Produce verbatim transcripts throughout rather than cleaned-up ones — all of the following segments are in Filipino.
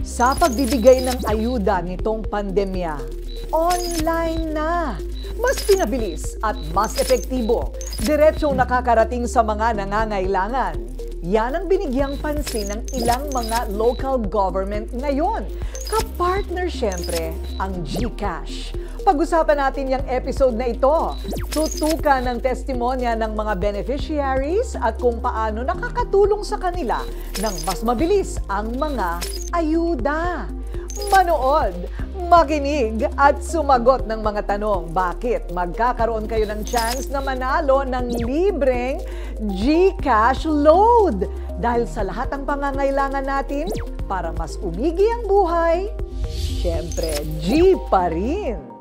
Sa pagbibigay ng ayuda nitong pandemya, online na. Mas pinabilis at mas epektibo. Diretsong nakakarating sa mga nangangailangan. Yan ang binigyang pansin ng ilang mga local government ngayon. Kapartner siyempre ang GCash. Pag-usapan natin yung episode na ito. Tutukan ng testimonya ng mga beneficiaries at kung paano nakakatulong sa kanila ng mas mabilis ang mga ayuda. Manood, makinig at sumagot ng mga tanong. Bakit magkakaroon kayo ng chance na manalo ng libreng GCash load? Dahil sa lahat ng pangangailangan natin para mas umigi ang buhay, syempre G pa rin.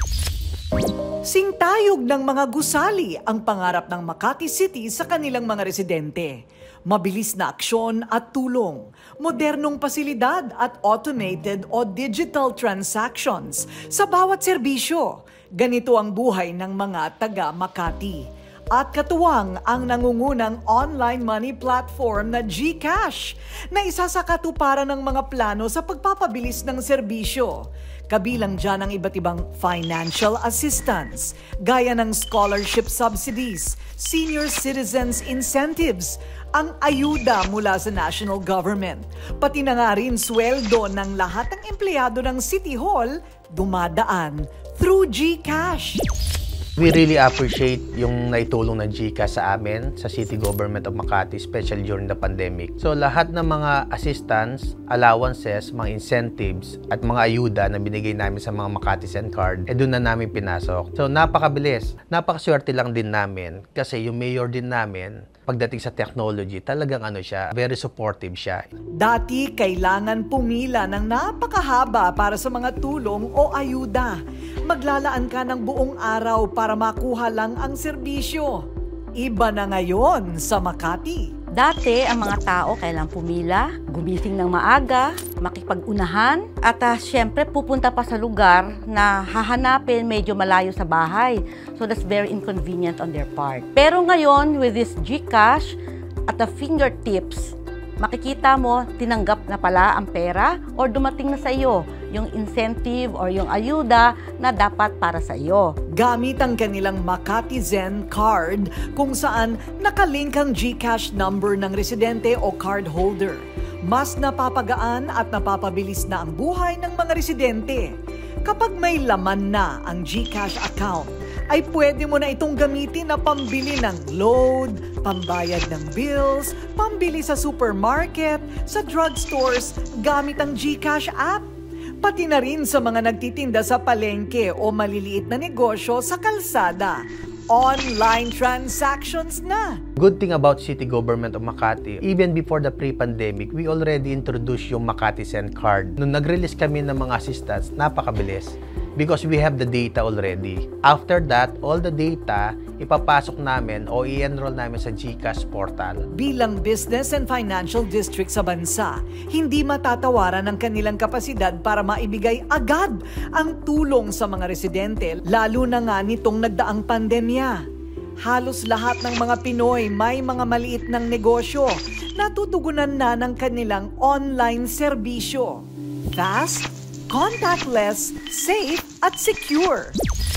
Singtayog ng mga gusali ang pangarap ng Makati City sa kanilang mga residente. Mabilis na aksyon at tulong, modernong pasilidad at automated o digital transactions sa bawat serbisyo. Ganito ang buhay ng mga taga Makati. At katuwang ang nangungunang online money platform na GCash na isa sa katuparan ng mga plano sa pagpapabilis ng serbisyo. Kabilang dyan ang iba't ibang financial assistance, gaya ng scholarship subsidies, senior citizens incentives, ang ayuda mula sa national government, pati na nga rin sweldo ng lahat ng empleyado ng City Hall dumadaan through GCash. We really appreciate yung naitulong ng GCash sa amin, sa City Government of Makati, especially during the pandemic. So lahat ng mga assistance, allowances, mga incentives, at mga ayuda na binigay namin sa mga Makati Send Card, eh doon na namin pinasok. So napakabilis, napakaswerte lang din namin kasi yung mayor din namin, pagdating sa technology, talagang ano siya, very supportive siya. Dati, kailangan pumila ng napakahaba para sa mga tulong o ayuda. Maglalaan ka ng buong araw para makuha lang ang serbisyo. Iba na ngayon sa Makati. Dati, ang mga tao kailangan pumila, gumising ng maaga, makipag-unahan, at uh, syempre pupunta pa sa lugar na hahanapin medyo malayo sa bahay. So that's very inconvenient on their part. Pero ngayon, with this GCash, at the fingertips, makikita mo, tinanggap na pala ang pera or dumating na sa iyo yung incentive or yung ayuda na dapat para sa iyo. Gamit ang kanilang Makati Zen card kung saan nakalink ang GCash number ng residente o card holder. Mas napapagaan at napapabilis na ang buhay ng mga residente. Kapag may laman na ang GCash account, ay pwede mo na itong gamitin na pambili ng load, pambayad ng bills, pambili sa supermarket, sa drugstores gamit ang GCash app. Pati na rin sa mga nagtitinda sa palengke o maliliit na negosyo sa kalsada. Online transactions na. Good thing about City Government of Makati, even before the pre-pandemic, we already introduced yung Makati Send Card. Nung nag-release kami ng mga assistance, napakabilis. Because we have the data already. After that, all the data, ipapasok namin o i-enroll namin sa GCash portal. Bilang business and financial district sa bansa, hindi matatawaran ang kanilang kapasidad para maibigay agad ang tulong sa mga residente, lalo na nga nitong nagdaang pandemya. Halos lahat ng mga Pinoy may mga maliit ng negosyo na tutugunan na ng kanilang online serbisyo. Fast, contactless, safe, at secure.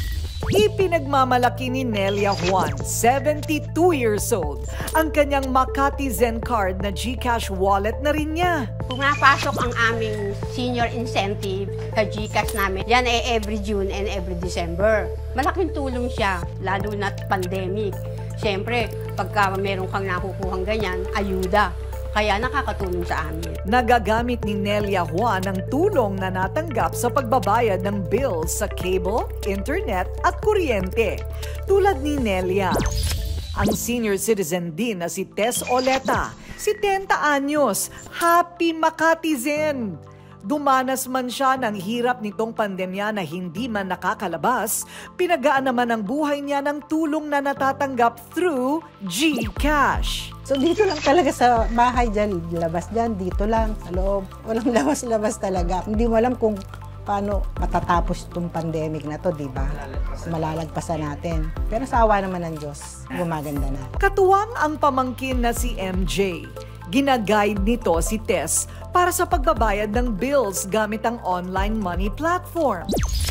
Ipinagmamalaki ni Nelia Juan, seventy-two years old, ang kanyang Makati Zen Card na GCash wallet na rin niya. Pumapasok ang aming senior incentive sa GCash namin. Yan ay every June and every December. Malaking tulong siya, lalo na pandemic. Siyempre, pagka meron kang nakukuhang ganyan, ayuda. Kaya nakakatulong sa amin. Nagagamit ni Nelia Juan ang tulong na natanggap sa pagbabayad ng bills sa cable, internet at kuryente. Tulad ni Nelia. Ang senior citizen din na si Tess Oleta, setenta anyos, happy Makati Zen. Dumanas man siya ng hirap nitong pandemya na hindi man nakakalabas, pinagaan naman ang buhay niya ng tulong na natatanggap through GCash. So dito lang talaga sa bahay dyan, labas dyan, dito lang, sa loob. Walang labas-labas talaga. Hindi mo alam kung paano matatapos itong pandemic na to, di ba? Malalagpasan natin. Pero sa awa naman ng Diyos, gumaganda na. Katuwang ang pamangkin na si M J. Ginaguide nito si Tess para sa pagbabayad ng bills gamit ang online money platform.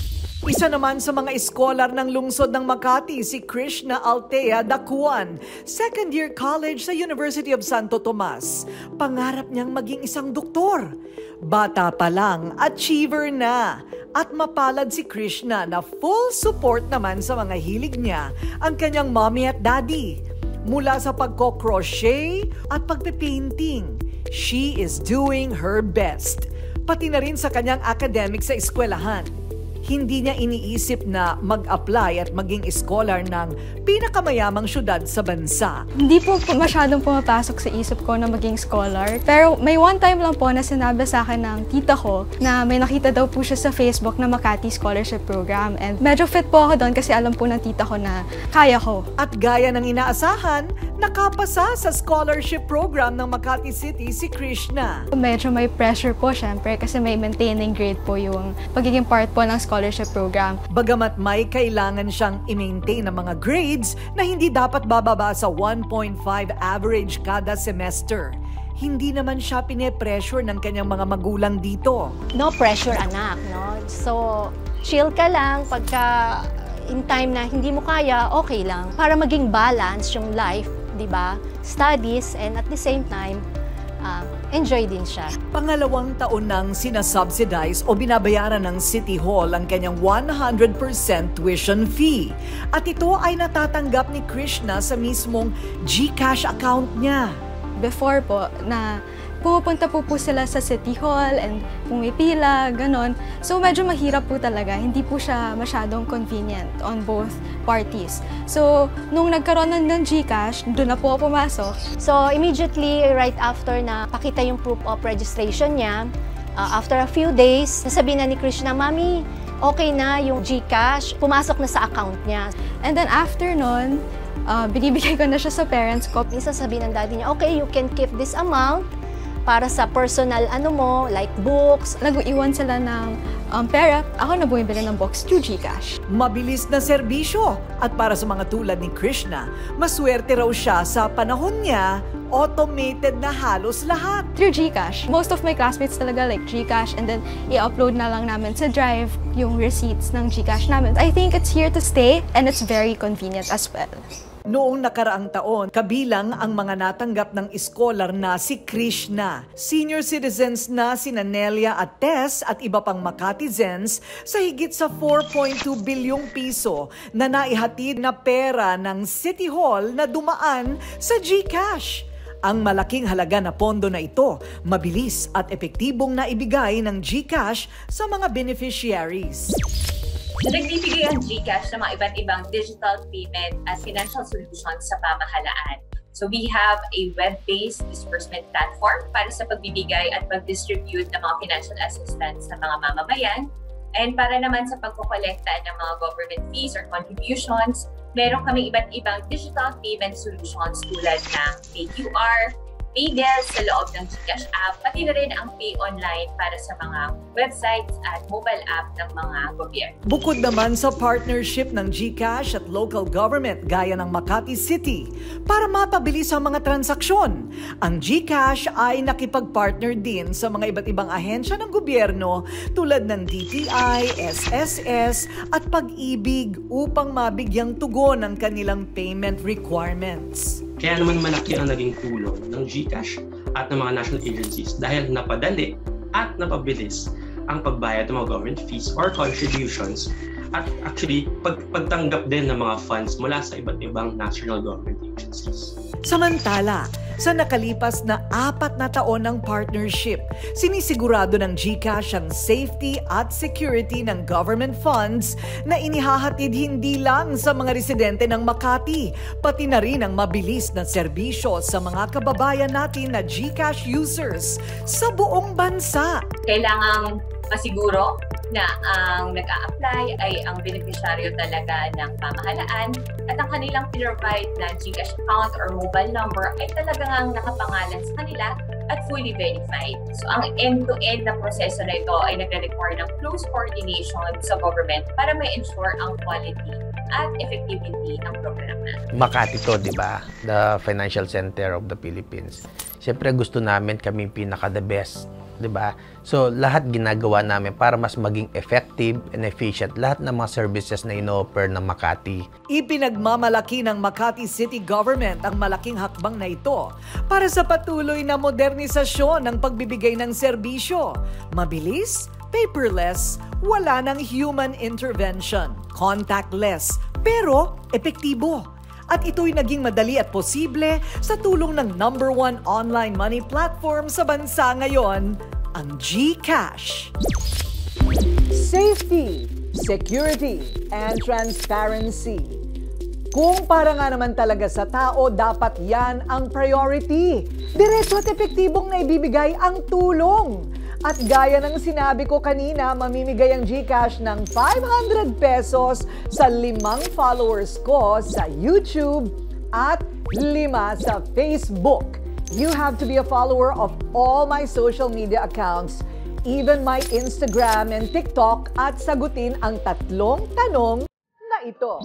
Isa naman sa mga iskolar ng lungsod ng Makati si Krishna Altea Dacuan, second year college sa University of Santo Tomas. Pangarap niyang maging isang doktor. Bata pa lang, achiever na. At mapalad si Krishna na full support naman sa mga hilig niya ang kanyang mommy at daddy. Mula sa pagko-crochet at pagpe-painting, she is doing her best. Pati na rin sa kanyang academic sa eskwelahan. Hindi niya iniisip na mag-apply at maging scholar ng pinakamayamang syudad sa bansa. Hindi po masyadong pumapasok sa isip ko na maging scholar. Pero may one time lang po na sinabi sa akin ng tita ko na may nakita daw po siya sa Facebook na Makati Scholarship Program. And medyo fit po ako doon kasi alam po ng tita ko na kaya ko. At gaya ng inaasahan, nakapasa sa scholarship program ng Makati City si Krishna. Medyo may pressure po syempre kasi may maintaining grade po yung pagiging part po ng scholarship program. Bagamat may kailangan siyang i-maintain ng mga grades na hindi dapat bababa sa one point five average kada semester. Hindi naman siya pine-pressure ng kanyang mga magulang dito. No pressure, anak, no? So, chill ka lang pagka in time na hindi mo kaya, okay lang. Para maging balance yung life, di ba? Studies and at the same time, uh, enjoy din siya. Pangalawang taon nang sinasubsidize o binabayaran ng City Hall ang kanyang one hundred percent tuition fee. At ito ay natatanggap ni Krishna sa mismong GCash account niya. Before po, na pumupunta po po sila sa City Hall and pumipila, ganon. So medyo mahirap po talaga, hindi po siya masyadong convenient on both parties. So nung nagkaroon ng GCash, doon na po ako pumasok. So immediately, right after na pakita yung proof of registration niya, uh, after a few days, nasabi na ni Krishna, Mami, okay na yung GCash, pumasok na sa account niya. And then after nun, uh, binibigay ko na siya sa parents ko. Minsan sabi ng daddy niya, okay, you can keep this amount para sa personal ano mo, like books. Nag-iwan sila ng um, pera. Ako na bumibili ng books through GCash. Mabilis na serbisyo. At para sa mga tulad ni Krishna, maswerte raw siya sa panahon niya, automated na halos lahat. Through GCash. Most of my classmates talaga like GCash and then i-upload na lang namin sa Drive yung receipts ng GCash namin. I think it's here to stay and it's very convenient as well. Noong nakaraang taon, kabilang ang mga natanggap ng scholar na si Krishna. Senior citizens na sina Nelia at Tess at iba pang Makatizens sa higit sa four point two bilyong piso na naihatid na pera ng City Hall na dumaan sa GCash. Ang malaking halaga na pondo na ito, mabilis at epektibong naibigay ng GCash sa mga beneficiaries. So, nagbibigay ang GCash sa mga iba't ibang digital payment at financial solutions sa pamahalaan. So, we have a web-based disbursement platform para sa pagbibigay at pag-distribute ng mga financial assistance sa mga mamamayan. And para naman sa pagkokolekta ng mga government fees or contributions, meron kami iba't ibang digital payment solutions tulad ng Pay Q R, Pay Bills sa loob ng GCash app, pati na rin ang Pay Online para sa mga websites at mobile app ng mga gobyerno. Bukod naman sa partnership ng GCash at local government gaya ng Makati City para mapabilis ang mga transaksyon, ang GCash ay nakipag-partner din sa mga iba't ibang ahensya ng gobyerno tulad ng D T I, S S S at Pag-ibig upang mabigyang tugon ang kanilang payment requirements. Kaya naman malaki ang naging tulong ng GCash at ng mga national agencies dahil napadali at napabilis ang pagbayad ng mga government fees or contributions at actually pag pagtanggap din ng mga funds mula sa iba't ibang national government agencies. Samantala, sa nakalipas na apat na taon ng partnership, sinisigurado ng GCash ang safety at security ng government funds na inihahatid hindi lang sa mga residente ng Makati, pati na rin ang mabilis na serbisyo sa mga kababayan natin na GCash users sa buong bansa. Kailangang masiguro na ang nag-a-apply ay ang beneficiaryo talaga ng pamahalaan at ang kanilang pinrovide na GCash account or mobile number ay talagang nakapangalan sa kanila at fully verified. So ang end-to-end na proseso na ito ay nagre-require ng close coordination sa government para ma-ensure ang quality at effectivity ng programa. Makati to, di ba? The financial center of the Philippines. Siyempre gusto namin kami pinaka the best, 'di ba? So lahat ginagawa namin para mas maging effective and efficient lahat ng mga services na ino-offer ng Makati. Ipinagmamalaki ng Makati City Government ang malaking hakbang na ito para sa patuloy na modernisasyon ng pagbibigay ng serbisyo. Mabilis, paperless, wala ng human intervention, contactless, pero epektibo. At ito'y naging madali at posible sa tulong ng number one online money platform sa bansa ngayon, ang GCash. Safety, security, and transparency. Kung para nga naman talaga sa tao, dapat yan ang priority. Diretso at epektibong naibibigay ang tulong. At gaya ng sinabi ko kanina, mamimigay ang GCash ng five hundred pesos sa limang followers ko sa YouTube at lima sa Facebook. You have to be a follower of all my social media accounts, even my Instagram and TikTok, at sagutin ang tatlong tanong na ito.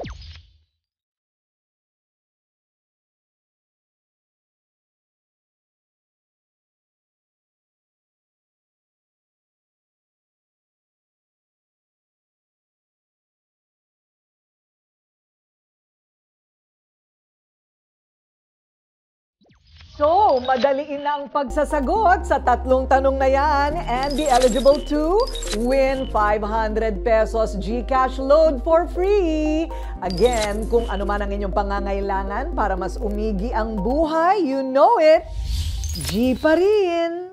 So, madaliin na ang pagsasagot sa tatlong tanong na yan and be eligible to win five hundred pesos GCash load for free. Again, kung ano man ang inyong pangangailangan para mas umigi ang buhay, you know it, G pa rin!